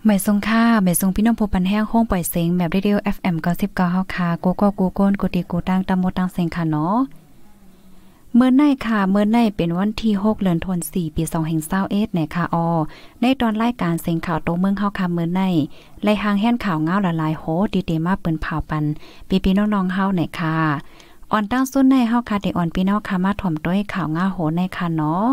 ไม่ทรงค่าไม่ทรงพี่น้องผู้ปันแห้งห้องปล่อยเสียงแบบเรดิโอ FM 99เฮาค่ะกูก็กูโก้นกูตีกูตั้งตำหมดตั้งเสียงค่ะเนาะเมื่อในค่ะเมื่อในเป็นวันที่6เดือนธันวาคมปี2021เนี่ยค่ะในตอนรายการเสียงข่าวโตเมืองเฮาค่ะเมื่อในไล่หางแห่นข่าวเงาละลายโหดีๆมาเปิ้นเผาปันพี่ๆน้องๆเฮาเนี่ยค่ะอ่อนตั้งสุดในเฮาค่ะได้อ่อนพี่น้องค่ะมาถ่อมด้วยข่าวเงาโหในค่ะเนาะ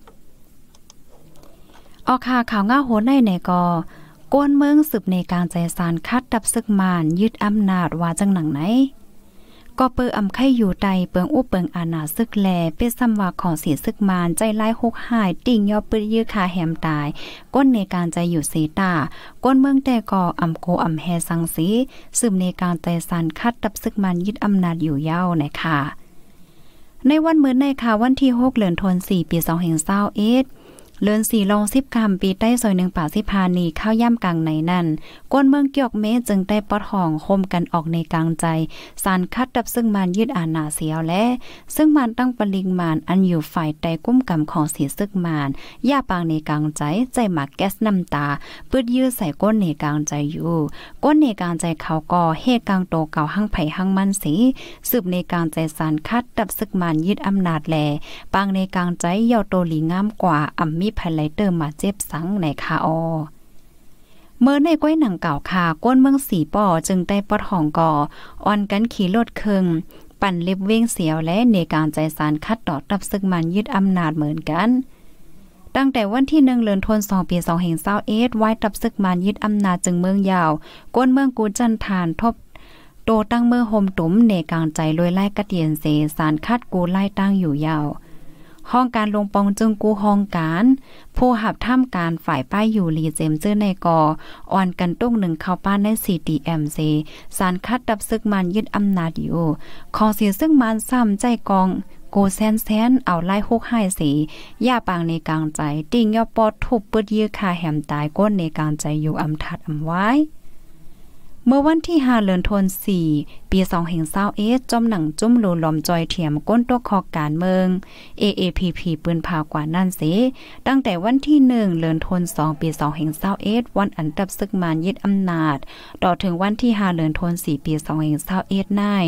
ค่ะข่าวเงาโหในเนี่ยก็ก้นเมืองสืบในการใจสารคัดดับซึกมานยึดอำนาจว่าจังหนังไหนก็เปิงอำไข่อยู่ใดเปิงอุเปิงอาณาซึกแลเป็นซ้ำว่าของเสียซึกมานใจไล่หกหายติ่งยอปื้อยื้อคาแหมตายก้นในการใจอยู่เสตาก้นเมืองแต่ก็อำโกอำแฮสังสีสืบในการใจสารคัดดับซึกมานยึดอำนาจอยู่ยาวนะคะในวันมื้อในค่ะวันที่6เดือนธันวาคมปี2021เลือน4ลอง10คำปีใต้ซอย1ป่าสิพานีข้าวย่ำกลางในนั่นก้นเมืองเกียกเมจึงได้ปอดห้องคมกันออกในกลางใจสารคัดดับซึ่งมันยืดอาณาเสียวและซึ่งมันตั้งปริงมานอันอยู่ฝ่ายใดกุ้มกำของสีซึกมานย่าปางในกลางใจหมากแก๊สน้ำตาปืดยื้อใส่ก้นในกลางใจอยู่ก้นในกลางใจเขาก็เฮกลางโตเก่าหั่งไผ่หั่งมันสีสืบในกลางใจสารคัดดับซึกมันยึดอำนาจแลปางในกลางใจเยาโตหลีงามกว่ามีภายไลเตอร์มาเจ็บสังในคาเมื่อในก้อยหนังเก่าคาก้นเมืองสีป่อจึงได้ปอดห้องก่ออ่อนกันขี่รถเคิงปั่นเล็บเว้งเสียวและในการใจสารคัดต่อดับซึกมันยึดอำนาจเหมือนกันตั้งแต่วันที่1เดือนธันวาคมปี2021ไว้ดับซึกมันยึดอำนาจจึงเมืองยาวก้นเมืองกูจันทานทบโตตั้งเมืองโฮมตุ้มในกลางใจลอยไล่กระเตียนเสสารคัดกูไล่ตั้งอยู่ยาวห้องการลงปองจึงกูห้องการผู้หับท่ามการฝ่ายป้ายอยู่ลีเจมเจอในกออ่อนกันตุ้งหนึ่งเข้าป้านใน CDMC สารคัดดับซึกมันยึดอำนาจอยู่ของเสียซึ่งมันซ้ำใจกองโกแซนเอาไล่ฮุกให้สีย่าปางในกลางใจติ่งยอปอดทุบปืดยื้อคาแหมตายก้นในกลางใจอยู่อำทัดอำไว้เมื่อวันที่5เดือนธันวาคมปี2021จอมหนังจุ้มโลลอมจอยเถียมก้นตกคอการเมือง AAPP ปืนพากว่านั่นสิตั้งแต่วันที่1เดือนธันวาคมปี2021วันอันดับซึกมานยึดอำนาจต่อถึงวันที่5เดือนธันวาคมปี2021ได้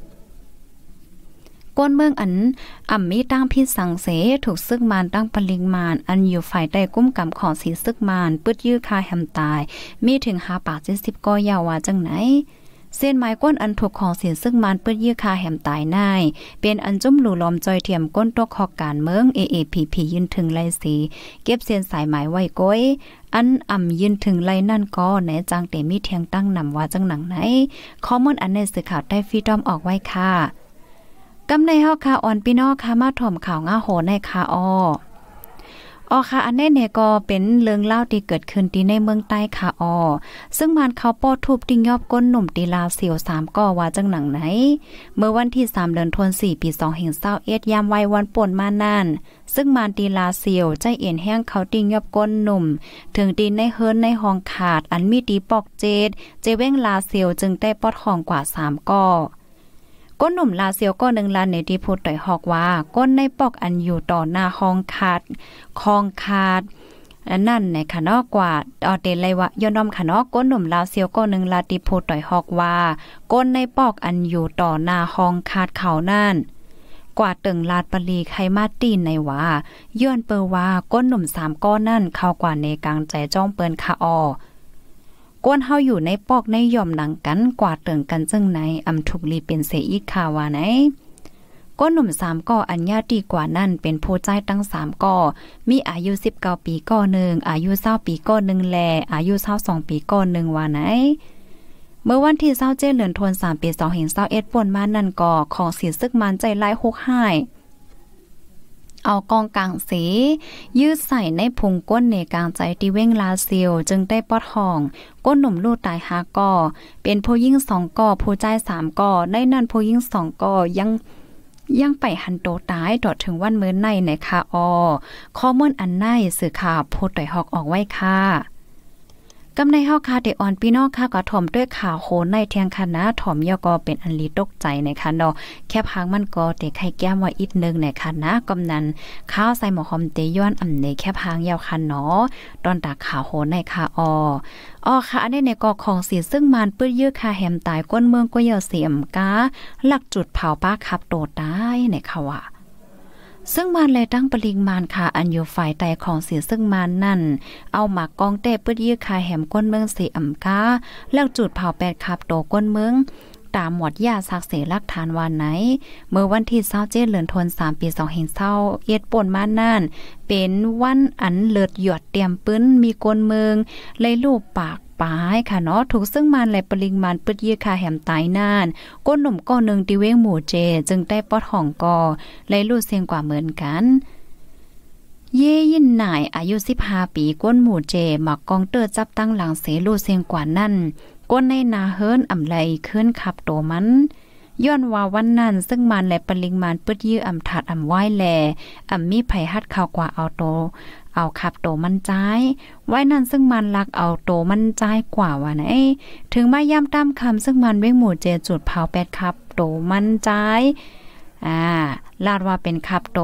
ก้นเมืองอันมีตั้งพิษสังเสถูกซึกมานตั้งปริงมานอันอยู่ฝ่ายใต้กุ้มกำของสีซึกมานปึดยื้อคาแหมตายมีถึง570ก้อยาวาจังไหนเส้นไม้ก้นอันถูกของเสียซึ่งมันเปื้อยื้อคาแหมตายน่ายเป็นอันจุ่มหลู่ลอมจอยเทียมก้นตกคอการเมือง AAPP ยืนถึงไลสีเก็บเส้นสายหมายไว้ก้อยอันยืนถึงไลนั่นก็ไหนจังเตมีเทียงตั้งนำว่าจังหนังไหนข้อมูลอันในสื่อข่าวได้ฟรีดอมออกไว้ค่ะกำในเฮาค่ะอ่อนพี่น้องค่ะมาถ่อมข่าวง่าโหในค่ะค่ะอันนี้เนี่ยก็เป็นเรื่องเล่าที่เกิดขึ้นที่ในเมืองใต้ค่ะซึ่งมันเขาป้อทุบติ้งยอบก้นหนุ่มตีลาวเสียว3ก่อว่าจังหนังไหนเมื่อวันที่3เดือนธันวาคมปี2021ยามวัยวันป่นมานั่นซึ่งมันตีลาเสียวใจเอ็นแห้งเขาติ้งยอบก้นหนุ่มถึงตีนในเฮิรนในห้องขาดอันมีตีปอกเจเว้งลาเสียวจึงได้ปอดห้องกว่า3ก่อก้นหนุ่มลาเซียวก็1ล้านในที่พูดต่อยหอกว่าก้นในปอกอันอยู่ต่อหน้าห้องขาดนั่นในค่ะเนาะกว่าเตไลวะย้อนน้อมค่ะเนาะก้นหนุ่มลาเซียวก็1ล้านที่พูดต่อยหอกว่าก้นในปอกอันอยู่ต่อหน้าห้องขาดเขานั่นกว่าตึงลาดปลีไขมาตีนในว่าย้อนเปอว่าก้นหนุ่ม3ก้อนนั่นเข้ากว่าในกลางใจจ้องเปิ้นค่ะก้นเฮาอยู่ในปอกในย่อมหนังกันกว่าเติงกันจึงไหนถูกลีเป็นเสอีกข่าวว่าไหนก้นหนุ่ม3ก่ออันญาติกว่านั่นเป็นผู้ใจตั้ง3ก่อมีอายุ19ปีก่อหนึ่งอายุ20ปีก่อหนึ่งแลอายุ22ปีก่อหนึ่งว่าไหนเมื่อวันที่27เดือนธันวาคมปี2021ป่นมานั่นก่อของเสียซึกมันใจไล่ฮุกให้เอากองกลางสียืดใส่ในพุงก้นในกลางใจที่เว้งลาเซียวจึงได้ปอดห้องก้นหนุ่มลูกตาย5ก่อเป็นผู้ยิ่ง2ก่อผู้ใจ3ก่อในนั้นผู้ยิ่ง2ก่อยังไปหันโตตายดอดถึงวันมื้อในค่ะข้อมูลอันในสื่อข่าวโพดต่อยหอกออกไว้ค่ะกำในเฮาคาเดออนพี่น้องค่ะก็ถ่อมด้วยข่าวโหในเทียงคณะถ่อมยอก็เป็นอันลีตกใจนะคะเนาะแค่พังมันก็เตไข่แก้มว่าอีกนึงนะคะนะกำนันข้าวใส่หมอหอมเตย้อนอำในแค่พังยาวคันเนาะตอนตากข่าวโหในค่ะค่ะอันนี้ในกอของสีซึ่งมันปื้ดยื้อคาแหมตายก้นเมืองก็เยาเสียมกาหลักจุดเผาป้าขับโตได้ในค่ะว่าซึ่งมันเลยตั้งปริงมานค่ะอันอยู่ฝ่ายใต้ของเสียซึ่งมันนั่นเอาหมากกองเต้ปื้ดยื้อคาแหมก้นเมืองเสียมกาหลักจุดเผา8ขับโตก้นเมืองตามหมวดยาซักเสลักฐานวันไหนเมื่อวันที่27เดือนธันวาคมปี2521ป่นมานั่นเป็นวันอันเลิศหยอดเตรียมปื้นมีกลเมืองเลยรูปปากปายค่ะเนาะถูกซึ่งมันและปริงมันปึดยื้อคาแหมตายนานก้นหนุ่มก้อนนึงที่เว้งหมู่เจจึงได้ปอดห้องกอเลยรูดเสียงกว่าเหมือนกันเย่ยินหน่ายอายุ15ปีก้นหมู่เจหมักกองเตอร์จับตั้งหลังเสรูดเสียงกว่านั่นก้นในนาเฮิรนอำไลขึ้นขับโตมันย้อนว่าวันนั้นซึ่งมันและปริงมันปึดยื้ออำถัดอำไหว้แลอำมีไผฮัดข่าวกว่าเอาขับโตมันใจไว้นั่นซึ่งมันลักเอาโตมันใจกว่าว่าไหนถึงมาย่ำตามคำซึ่งมันเว้งหมู่เจจุดเผา8ขับโตมันใจลาดว่าเป็นขับโต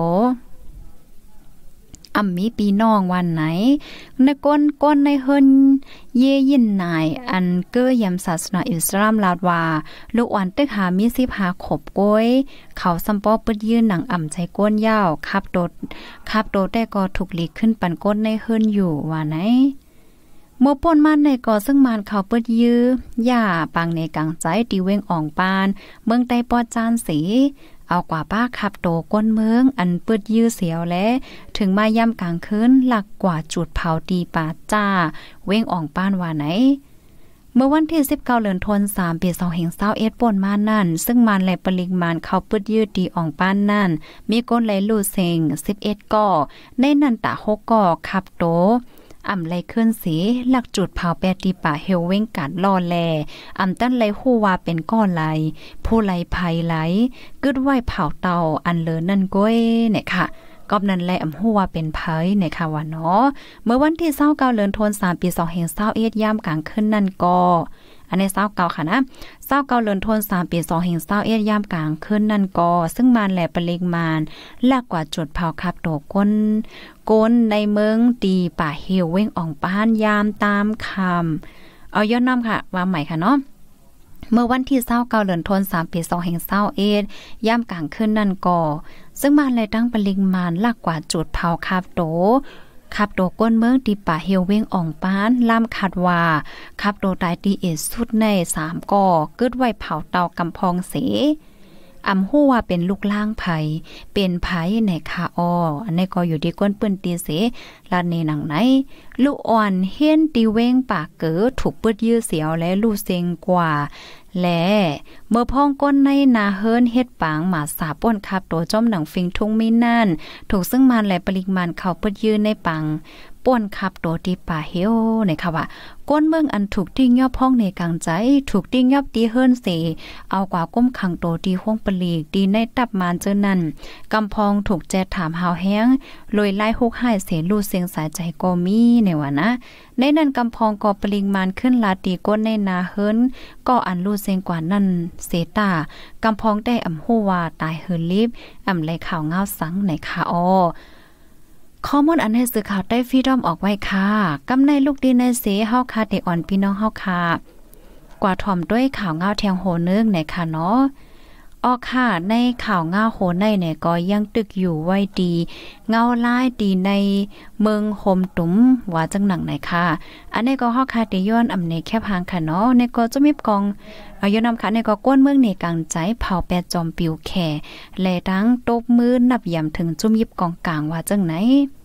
มีปีน้องวันไหนในก้นในเฮินเย่ยินนายอันเก้อยำศาสนาอิสลามลาดว่าลูกอ่อนตึกหามี15ขบก้อยเขาซัมปอปึดยืนหนังอ่ำใจก้นยาวขับโตแต่ก็ถูกหลีกขึ้นปันก้นในเฮินอยู่ว่าไหนเมื่อป่นมันในก่อซึ่งมันเขาปึดยื้อย่าปังในกลางใจตีเว้งอ่องปานเมืองใต้ปอจานสีเอากว่าป้าขับโตก้นเมืองอันปืดยื้อเสียวและถึงมาย่ำกลางคืนหลักกว่าจุดเผาตีป่าจ้าเว้งอ่องป้านว่าไหนเมื่อวันที่19เดือนธันวาคมปี2521ป่นมานั่นซึ่งมันและปริมาณเขาปืดยื้อตีอ่องป้านนั่นมีก้นไหลลู่เซง11ก่อในนั้นตะ6ก่อขับโตไหลขึ้นสีหลักจุดเผาแปตีป่าเฮลเว้งกัดล่อแลตั้นไหลฮู้ว่าเป็นก้อนไหลผู้ไหลภัยไหลกึดไหวเผาเตาอันเลอนั่นก้อยเนี่ยค่ะกอบนั้นแลฮู้ว่าเป็นภัยเนี่ยค่ะว่าเนาะเมื่อวันที่29เดือนธันวาคมปี2521ยามกลางคืนนั่นก็อันนี้29ค่ะนะ29เดือนธันวาคมปี2521ยามกลางคืนนั่นก็ซึ่งมันแลปริมาณหลักกว่าจุดเผาขับโตก้นในเมืองตีป่าเหี่ยวเว้งอ่องป้านยามตามคำเอาย้อนนำค่ะว่าใหม่ค่ะเนาะเมื่อวันที่29เดือนธันวาคมปี2521ยามกลางคืนนั่นก็ซึ่งมันเลยตั้งปริมาณหลักกว่าจุดเผาขับโตก้นเมืองตีป่าเฮียวเว้งอ่องป้านล่ามขัดว่าขับโตตายตีเอสุดใน3ก่อกึดไว้เผาเตากำพองเสฮู้ว่าเป็นลูกล่างไผเป็นไผในคาอันนี้ก็อยู่ที่ก้นปื้นตีเสลาดในหนังไหนลูกอ่อนเฮียนตีเว้งปากเก๋อถูกปื้ดยื้อเสียวและลูเซงกว่าและเมื่อพ้องก้นในนาเฮิรนเฮ็ดปางหมาสาป่นขับโตจ้อมหนังฟิงทุ่งมีนั่นถูกซึ่งมันและปริมาณเขาปื้ดยื้อในปังป่นขับโตที่ป่าเฮียวเนี่ยค่ะว่าก้นเมืองอันถูกติ้งยอบพ้องในกลางใจถูกติ้งยอบตีเฮิรนเสเอากว่าก้มขังโตที่ห้องปลีกดีในตับมานเจอนั่นกำพองถูกแจถามหาวแห้งลอยไล่ฮุกหายเสลูเสียงสายใจก็มีในว่านะในนั้นกำพองก็ปริมาณขึ้นลาตีก้นในนาเฮิรนก็อันลูเสียงกว่านั่นเสตากำพองได้ฮู้ว่าตายเฮิรนลิบไหลข่าวเงาสังในคาข้อมูลอันให้สื่อข่าวได้ฟรีดอมออกไว้ค่ะกำในลูกดีในเสเฮาค่ะเด็กอ่อนพี่น้องเฮาค่ะกว่าถ่อมด้วยข่าวเงาแทงโหนึงในค่ะเนาะค่ะในข่าวเงาโหในเนี่ยก็ยังตึกอยู่ไว้ดีเงาลายดีในเมืองโฮมตุ้มว่าจังหนังไหนค่ะอันนี้ก็เฮาค่ะติย้อนในแคบหางค่ะเนาะในก็จะมีกองอยู่นำค่ะในก็ก้นเมืองในกลางใจเผาแปดจอมปิวแข่และทั้งตบมือนับยำถึงจุ่มยิบกองกลางว่าจังไหน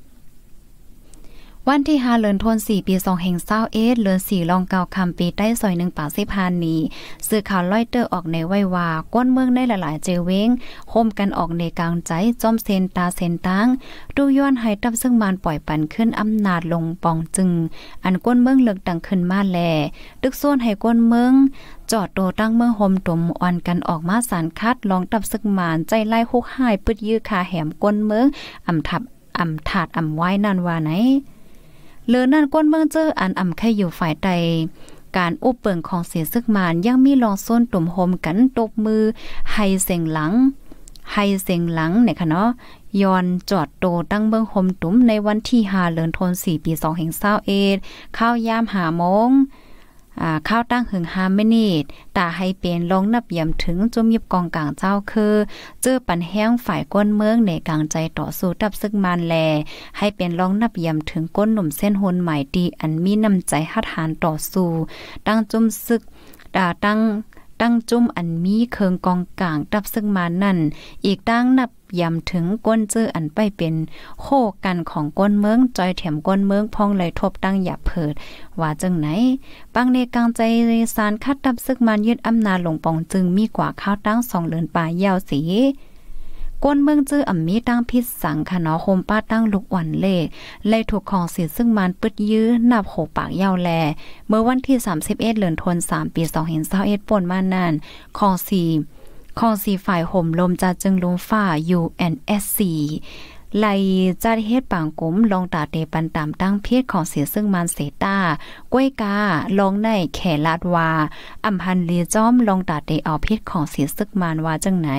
วันที่5เดือนธันวาคมปี2521เดือน4ลองเก่าคำปีใต้ซอย1ป่า10,000นี้สื่อข่าวลอยเตอร์ออกในไว้ว่าก้นเมืองในหลายๆเจเวงโฮมกันออกในกลางใจจอมเซนตาเซนตังดูย้อนให้ตับซึ่งมานปล่อยปันขึ้นอำนาจลงปองจึงอันก้นเมืองเลิกดังขึ้นมาแลดึกส่วนให้ก้นเมืองจอดโตตั้งเมืองโฮมตุ่มอ่อนกันออกมาสารคัดลองตับซึ่งมานใจไล่ฮุกหายปึดยื้อคาแหมก้นเมืองถาดไว้นั่นว่าไหนเหลือนั่นก้นเมืองเจออันอ่ำแค่อยู่ฝ่ายใดการอุบเปิงของเสียซึกมานยังมีลองส้นตุ่มโฮมกันตบมือให้เสียงหลังเนี่ยค่ะเนาะย้อนจอดโตตั้งเมืองโฮมตุ่มในวันที่5เดือนธันวาคมปี2521ข้าวยาม5 โมงข้าวตั้งหึง5 มินิตตาให้เป็นลองนับย่ำถึงจุ่มยิบกองกลางเจ้าคือเจอปันแห้งฝ่ายก้นเมืองในกลางใจต่อสู้ดับซึกมันแลให้เป็นลองนับย่ำถึงก้นหนุ่มเส้นหนใหม่ดีอันมีน้ำใจหัดหานต่อสู้ตั้งจุ่มซึกตั้งจุ่มอันมีเคิงกองกลางดับซึกมันนั่นอีกตั้งนับย้ำถึงก้นเจออันไปเป็นโคกันของก้นเมืองจอยแถมก้นเมืองพองเลยทบตั้งหยับเผิดว่าจังไหนปังในกลางใจสารคัดดับซึกมันยึดอำนาจหลงปองจึงมีกว่าข้าวตั้ง2 เดือนป่ายาวสีก้นเมืองจื้ออ่ำมีตั้งพิษสังค่ะเนาะโฮมป้าตั้งลูกอ่อนเล่เลยถูกของเสียซึ่งมันปึดยื้อนับโหปากยาวแลเมื่อวันที่31เดือนธันวาคมปี2521ป่นมานั่นของ4ฝ่ายห่มลมจะจึงลมฟ้า UNSC ไล่จัดเฮ็ดปางกุมลองตาเตปันตามตั้งเพศของเสียซึ่งมันเสตากล้วยกาลองในแขลาดวาอำพันลีจ้อมลองตาเตเอาเพศของเสียซึ่งมันว่าจังไหน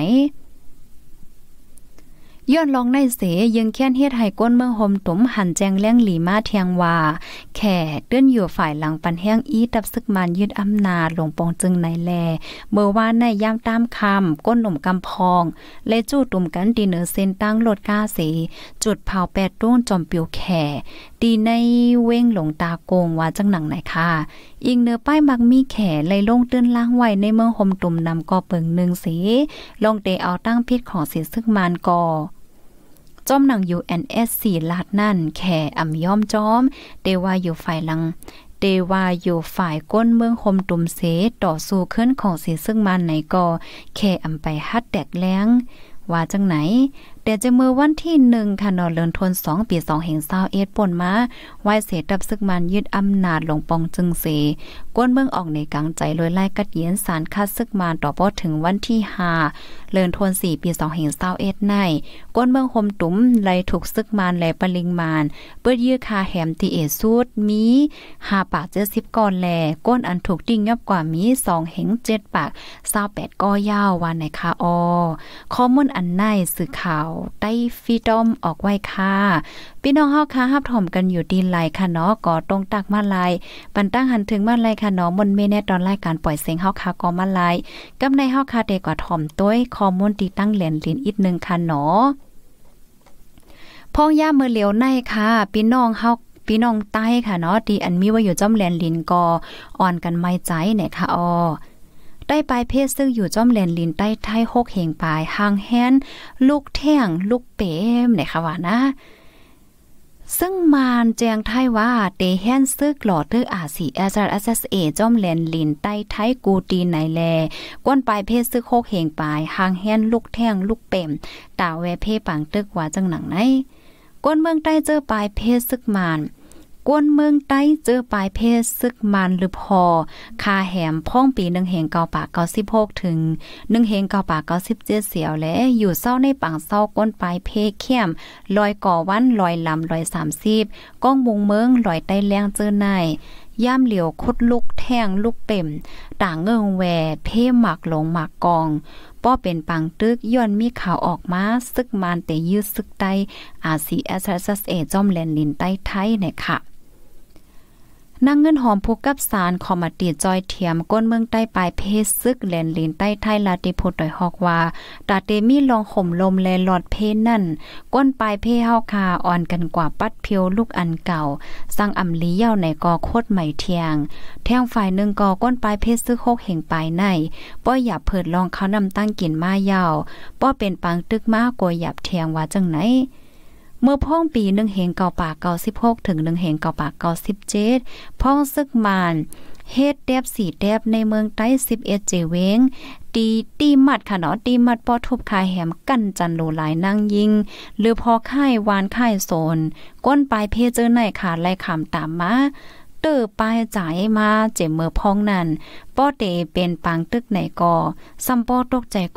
ย้อนลองในเสยังแค้นเฮ็ดให้ก้นเมืองโฮมตุ่มหันแจงแล้งหลีมาเทียงว่าแข่เตื้นอยู่ฝ่ายหลังปันแห้งอีดับซึกมันยึดอำนาจหลวงปองจึงในแลเมื่อวานในย่ามตามคำก้นหนุ่มกำพองและจู้ตุ่มกันดีเนอร์เส้นตั้งโลดก้าเสจุดเผา8ต้นจอมปิวแข่ดีในเว้งหลงตาโกงว่าจังหนังไหนค่ะอิงเนื้อป้ายมักมีแข่เลยลงตื้นล้างไว้ในเมืองโฮมตุ่มนำก่อเปิง1เสลงเตเอาตั้งพิษของเสียซึกมันก่อจอมหนัง UNSC ลาดนั่นแข่อ่ำย้อมจอมเตว่าอยู่ฝ่ายหลังเตว่าอยู่ฝ่ายก้นเมืองโฮมตุ่มเสต่อสู้ขึ้นของเสียซึ่งมันไหนก็แข่อ่ำไปฮัดแตกแล้งว่าจังไหนแต่จะเมื่อวันที่1ค่ะเดือนธันวาคมปี2521ป่นมาไว้เสดับซึกมันยึดอำนาจหลงปองจึงเสก้นเมืองออกในกลางใจลอยไล่กัดเย็นสารคัดซึกมันต่อพอถึงวันที่5เดือนธันวาคมปี2521ในก้นเมืองโฮมตุ่มไล่ถูกซึกมันและปริงมานเปิดยื้อคาแหมตีเอสูดมี5ปาก70ก้อนแลก้นอันถูกดิ้งยับกว่ามี2เหง7ปาก28ก้อยาววันไหนคะข้อมูลอันในสื่อข่าวใต้ฟีดอมออกไว้ค่ะพี่น้องเฮาค่ะฮับถ่อมกันอยู่ดีไลค่ะเนาะก็ตรงตักมาลายปันตั้งหันถึงมาลายค่ะเนาะมนเมแน่ตอนรายการปล่อยเสียงเฮาค่ะก็มาลายกำในเฮาค่ะเดกว่าถ่อมต้วยข้อมูลติตั้งแหลนลิ้นอีกนึงค่ะเนาะพ่อย่ามือเหลียวในค่ะพี่น้องใต้ค่ะเนาะที่อันมีว่าอยู่จ้อมแหลนลิ้นก็อ่อนกันไม่ใจเนี่ยค่ะได้ปลายเพศซึ่งอยู่จ้อมแหลนลินใต้ไทย6เหงปลายหางแฮนลูกแท่งลูกเป๋มเนี่ยค่ะว่านะซึ่งมานแจงไทยว่าเตแฮนซึกหลอดตื้อRCSA จ้อมแหลนลินใต้ไทยกูตีไหนแลก้นปลายเพศซึก6เหงปลายหางแฮนลูกแท่งลูกเป๋มตาแวเพปังตึกว่าจังหนังไหนก้นเมืองใต้เจอปลายเพศซึกมานก้นเมืองใต้เจอปลายเพศซึกมันหรือพอคาแหมพ่องปี1เหงเกาปาก96ถึง1เหงเกาปาก97เสียวและอยู่เศร้าในปังเศร้าก้นปลายเพศเข้มลอยก่อวันลอยลำ130ก้องมุงเมืองลอยใต้แรงเจอในย่ามเหลียวคุดลูกแท่งลูกเป่มต่างเงิงแหวเพ่หมักหลงหมักกองป้อเป็นปังตึกย้อนมีข่าวออกมาซึกมันแต่ยืดซึกใต้ RCSA จ้อมแลนลินใต้ไทยเนี่ยค่ะนางเงินหอมผู้กับสารคอมติจอยเทียมก้นเมืองใต้ปลายเพศซึกแลนลินใต้ไทยลาติพุดดอยฮอกว่าตาเตมีลองข่มลมแลหลอดเพนั่นก้นปลายเพเฮาคาอ่อนกันกว่าปัดเพียวลูกอันเก่าสร้างอำลีเย้าในกอโคตรใหม่เทียงแท่งฝ่ายหนึ่งกอก้นปลายเพศซึก6เหงปลายในป้อหยับเผิดลองเขานำตั้งกินมาเย้าป้อเป็นปังตึกมากกว่าหยับเทียงว่าจังไหนเมื่อพ่องปี1เหงเก่าปาก96ถึง1เหงเก่าปาก97พ่องซึกมานเฮ็ดแดบ4แดบในเมืองใต้11เจเวงตีมัดค่ะเนาะตีมัดป้อทุบคายแหมกันจันโลหลายนางยิงหรือพอค่ายวานค่ายโซนก้นปลายเพเจอในขาดไล่คำตามมาเตอปลายจ่ายมาเจ็บเมื่อพ่องนั้นป้อเตเป็นปังตึกไหนกอซัมป้อตกใจโก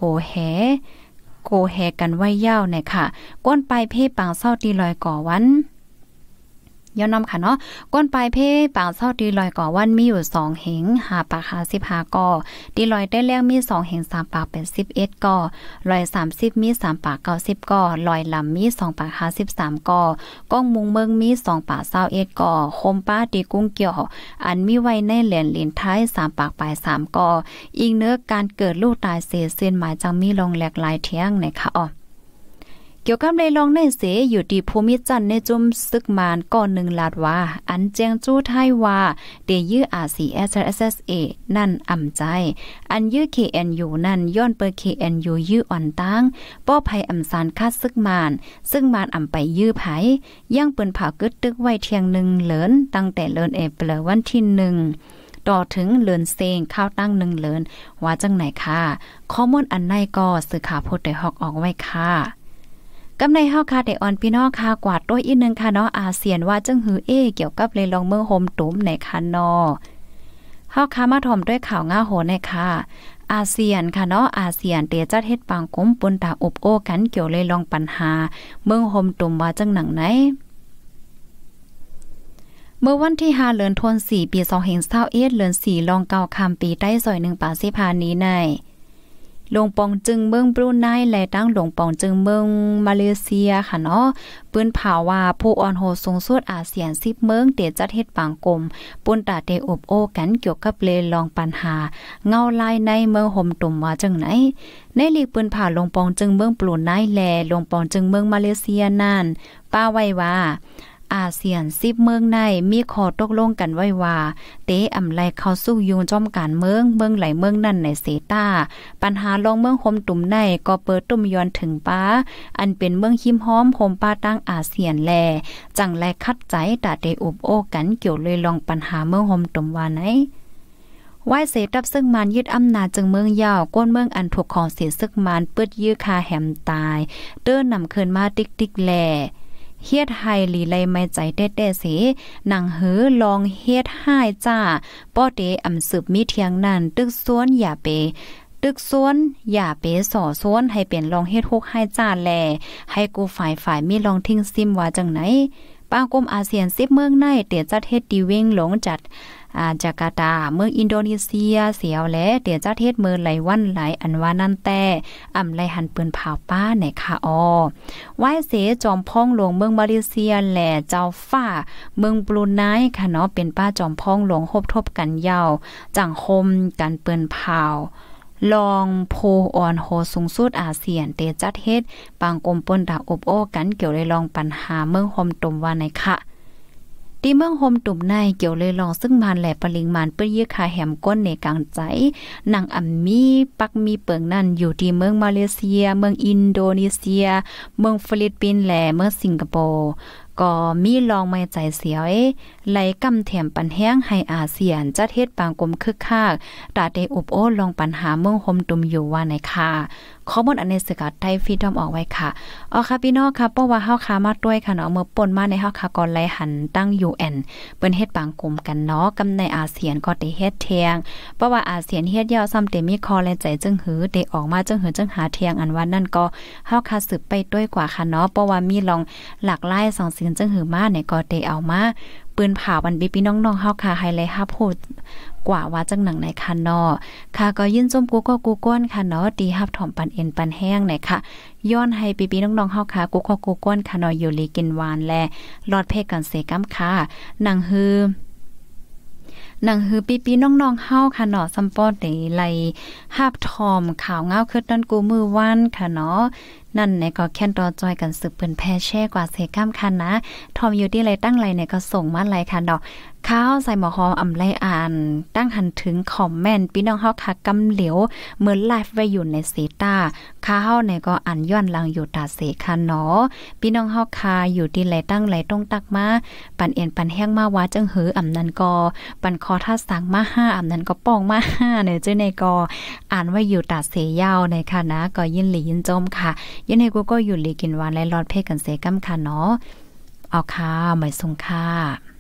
แหกันไว้ยาวเนี่ยค่ะก้นปลายเพปังเศร้าตีลอยก่อวันย้อนนำค่ะเนาะก้นปลายเพปางเศร้าดีลอยก่อวันมีอยู่2เหง5ปาก55ก่อดีลอยได้แล้วมี2เหง3ปากเป็น11ก่อลอย30มี3ปาก90ก่อลอยลำมี2ปาก53ก่อก้องมุงเมืองมี2ปาก21ก่อคมป้าตีกุ้งเกี่ยวอันมีไว้ในเหรียญลินท้าย3ปากปลาย3ก่ออีกเนื้อการเกิดลูกตายเส้นหมายจังมีลงแหลกหลายเที่ยงนะคะอ๋อเกี่ยวกับในลองในเสอยู่ดีภูมิจันทร์ในจุ่มซึกมานก่อน1ลาดว่าอันแจ้งจู้ไทยว่าเดยื้อ RCSSA นั่นอ่ำใจอันยื้อ KNU นั่นย้อนเปิด KNU ยื้ออ่อนตั้งป้อภัยอำสารคาดซึกมานซึ่งมานอ่ำไปยื้อไผย่างเปิ้นเผากึดตึกไว้เที่ยง1เหลินตั้งแต่เลินเอเปลวันที่1ต่อถึงเลินเซงข้าวตั้ง1เหลินว่าจังไหนค่ะข้อมูลอันในก็สื่อข่าวโพดได้ฮอกออกไว้ค่ะกำในเฮาคาได้ออนพี่น้องค่ะกวาดตัวอีกนึงค่ะเนาะอาเซียนว่าจังหือเกี่ยวกับเลยลองเมืองโฮมตุ้มในค่ะเนาะเฮาคามาถ่อมด้วยข่าวง่าโหในค่ะอาเซียนค่ะเนาะอาเซียนเตจัดเฮ็ดปางกุมปุนตาอบโอ้กันเกี่ยวเลยลองปัญหาเมืองโฮมตุ้มว่าจังหนังไหนเมื่อวันที่5เดือนธันวาคมปี2021เดือน4ลองเก่าคำปีใต้ซอย1ปาสิพานี้ในหลวงปองจึงเมืองบรูไนและตั้งหลวงปองจึงเมืองมาเลเซียค่ะเนาะปืนเผาว่าผู้ออนโฮสูงสุดอาเซียน10เมืองเตจัดเฮ็ดปางกลมปุ้นตาเตอบโอกันเกี่ยวกับเลลองปัญหาเงาลายในเมืองห่มตุ่มว่าจังไหนในลีกปืนเผาหลวงปองจึงเมืองบรูไนและหลวงปองจึงเมืองมาเลเซียนั่นป้าไว้ว่าอาเซียน10เมืองในมีข้อตกลงกันไว้ว่าเตอำไลเข้าสู่ยุงจอมการเมืองไหลเมืองนั่นในเซตาปัญหาลองเมืองโฮมตุ่มในก็เปิดตุ่มย้อนถึงป้าอันเป็นเมืองหิมหอมโฮมป้าตั้งอาเซียนแลจังไลคัดใจตาเตอุบโอกันเกี่ยวเลยลองปัญหาเมืองโฮมตุ่มว่าไหนไหว้เสดับซึ่งมานยึดอำนาจจึงเมืองยาวก้นเมืองอันถูกของเสียซึกมานเปิดยื้อคาแหมตายเดินนำคืนมาติ๊กแลเฮ็ดให้ลีไลไม่ใจแต้ๆสิหนังหือลองเฮ็ดให้จ้าป้อเตอำสืบมีเทียงนั้นตึกซ้วนอย่าไปตึกซ้วนอย่าไปส่อซ้วนให้เป็นลองเฮ็ดฮกให้จ้าแลให้กูฝ่ายมีลองทิ้งซิมว่าจังไหนปางกรมอาเซียน10เมืองในเตจัดเฮ็ดดีเว้งหลงจัดจาการ์ตาเมืองอินโดนีเซียเสียวและเดี๋ยวจะเทศเมืองไหลวันไหลอันว่านั่นแต่อ่ำไหลหันปืนเผาป้าในค่ะไหว้เสจอมพ้องหลวงเมืองมาเลเซียแหล่เจ้าฟ้าเมืองบรูไนค่ะเนาะเป็นป้าจอมพ้องหลวงฮบทบกันยาวจังคมกันปืนเผาลองโพออนโฮสูงสุดอาเซียนเตจัดเฮ็ดปางกรมปนดาอบโอ้กันเกี่ยวเลยลองปัญหาเมืองโฮมตุ่มว่าในค่ะที่เมืองโฮมตุ่มในเกี่ยวเลยลองซึ่งมานแหล่ปริงมานเปื้อยื้อคาแหมก้นในกลางใจนางอัมมีปักมีเปิงนั่นอยู่ที่เมืองมาเลเซียเมืองอินโดนีเซียเมืองฟิลิปปินส์และเมืองสิงคโปร์ก็มีลองไม่ใจเสียวไหลกำแถมปันแห้งให้อาเซียนจัดเฮ็ดปางกลมคึกคักตาได้อบโอ้ลองปัญหาเมืองโฮมตุ่มอยู่ว่าไหนค่ะข้อมูลอันในสกัดไทยฟีดอมออกไว้ค่ะค่ะพี่น้องค่ะเพราะว่าเฮาค้ามาด้วยค่ะเนาะเมื่อป่นมาในเฮาค้าก่อนไหลหันตั้ง UN เปิ้นเฮ็ดปางกลมกันเนาะกำในอาเซียนก็ได้เฮ็ดเทียงเพราะว่าอาเซียนเฮ็ดยาวซ้ำเต็มมีคอและใจจึงหือได้ออกมาจึงหือจึงหาเทียงอันว่านั่นก็เฮาค้าสืบไปด้วยกว่าค่ะเนาะเพราะว่ามีลองหลากหลายสองสิ่งจึงหือมาเนี่ยก็ได้เอามาปืนผ่าวันพี่น้องๆเฮาค่ะไฮไลท์ฮับพูดกว่าว่าจังหนังในค่ะเนาะค่ะก็ยินจมกูก็กูก้นค่ะเนาะดีฮับถ่อมปันเอ็นปันแห้งไหนค่ะย้อนให้พี่น้องๆเฮาค่ะกูก็กูก้นค่ะเนาะอยู่ลีกินหวานและรอดเพกกันเสกัมค่ะหนังฮือปีน้องๆเฮาค่ะเนาะซัมปอได้ไล่ฮับทอมข่าวเงาคือนั่นกูมือวันค่ะเนาะนั่นเนี่ยก็แค่นรอจอยกันสืบเปิ้นแพ่แช่กว่าเสก้ามคันนะทอมอยู่ที่ไรตั้งไรเนี่ยก็ส่งมาไลค่ะดอกข้าวใส่หมอหออำไลอ่านตั้งหันถึงคอมเมนต์พี่น้องเฮาค่ะกำเหลียวเหมือนไลฟ์ไว้อยู่ในเซตาข้าวเนี่ยก็อ่านย้อนหลังอยู่ตาเสค่ะเนาะพี่น้องเฮาค่ะอยู่ที่ไรตั้งไรต้องตักมาปันเอ็นปันแห้งมาว่าจังหืออำนั้นก็ปันคอท่าสังมา5อำนั้นก็ป้องมา5เนี่ยจ้ในก็อ่านไว้อยู่ตาเสยาวในค่ะนะก็ยินหลียินจมค่ะยันให้กูก็อยู่ลีกินหวานและรอดเพศกันเสกัมค่ะเนาะเอาค่ะหมายทรงค่ะ